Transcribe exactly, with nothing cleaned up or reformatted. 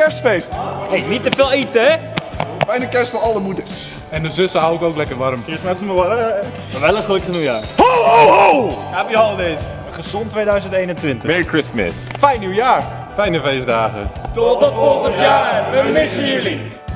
kerstfeest. Hey, niet te veel eten, hè? Fijne kerst voor alle moeders. En de zussen hou ik ook lekker warm. Eerst met z'n maar Maar wel een gelukkig nieuwjaar. Ho, ho, ho! Happy holidays. Een gezond tweeduizend eenentwintig. Merry Christmas. Fijn nieuwjaar. Fijne feestdagen. Tot volgend jaar. We missen jullie.